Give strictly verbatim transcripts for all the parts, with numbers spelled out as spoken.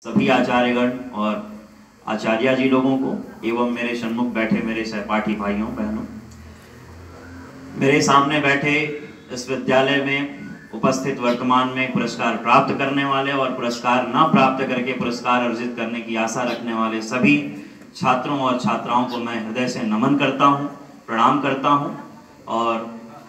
सभी आचार्यगण और आचार्य जी लोगों को एवं मेरे सम्मुख बैठे मेरे सहपाठी भाइयों बहनों, मेरे सामने बैठे इस विद्यालय में उपस्थित वर्तमान में पुरस्कार प्राप्त करने वाले और पुरस्कार न प्राप्त करके पुरस्कार अर्जित करने की आशा रखने वाले सभी छात्रों और छात्राओं को मैं हृदय से नमन करता हूं, प्रणाम करता हूं। और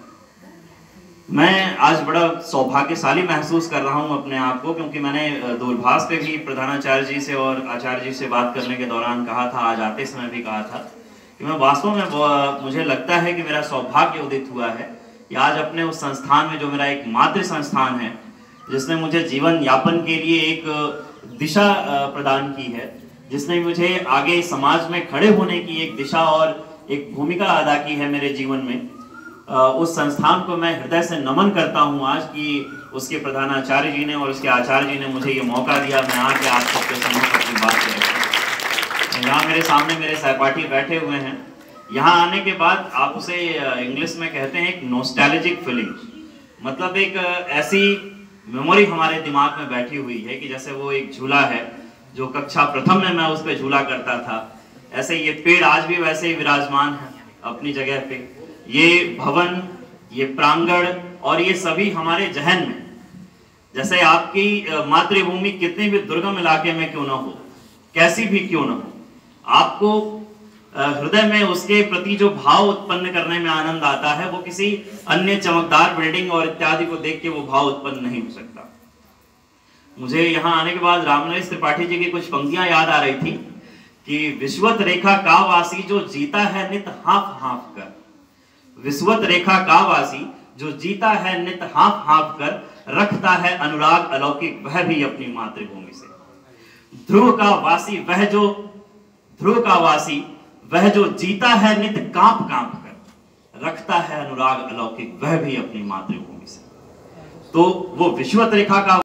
मैं आज बड़ा सौभाग्यशाली महसूस कर रहा हूं अपने आप को, क्योंकि मैंने दूरभाष पे भी प्रधानाचार्य जी से और आचार्य जी से बात करने के दौरान कहा था, आज आते समय भी कहा था कि मैं वास्तव में मुझे लगता है कि मेरा सौभाग्य उदित हुआ है कि आज अपने उस संस्थान में, जो मेरा एक मातृ संस्थान है, जिसने मुझे जीवन यापन के लिए एक दिशा प्रदान की है, जिसने मुझे आगे समाज में खड़े होने की एक दिशा और एक भूमिका अदा की है मेरे जीवन में, उस संस्थान को मैं हृदय से नमन करता हूं आज कि उसके प्रधानाचार्य जी ने और उसके आचार्य जी ने मुझे ये मौका दिया मैं आके आप सबके सम्मुख अपनी बात करूं। यहाँ मेरे सामने मेरे सहपाठी बैठे हुए हैं। यहाँ आने के बाद आप उसे इंग्लिश में कहते हैं एक नॉस्टैल्जिक फीलिंग, मतलब एक ऐसी मेमोरी हमारे दिमाग में बैठी हुई है कि जैसे वो एक झूला है जो कक्षा प्रथम में मैं उस पर झूला करता था, ऐसे ये पेड़ आज भी वैसे ही विराजमान है अपनी जगह पे। ये भवन, ये प्रांगण और ये सभी हमारे जहन में, जैसे आपकी मातृभूमि कितने भी दुर्गम इलाके में क्यों ना हो, कैसी भी क्यों ना हो, आपको हृदय में उसके प्रति जो भाव उत्पन्न करने में आनंद आता है, वो किसी अन्य चमकदार बिल्डिंग और इत्यादि को देख के वो भाव उत्पन्न नहीं हो सकता। मुझे यहाँ आने के बाद रामनरेश त्रिपाठी जी की कुछ पंक्तियां याद आ रही थी कि विश्वत रेखा का वासी जो जीता है नित हाफ हाफ कर, विश्वत रेखा का वासी जो जीता है नित हाफ हाफ कर, रखता है अनुराग अलौकिक वह भी अपनी मातृभूमि से। ध्रुव का वासी वह जो ध्रुव का वासी वह जो जीता है नित कांप कांप कर, रखता है अनुराग अलौकिक वह भी अपनी मातृभूमि से। तो वो विश्वत रेखा का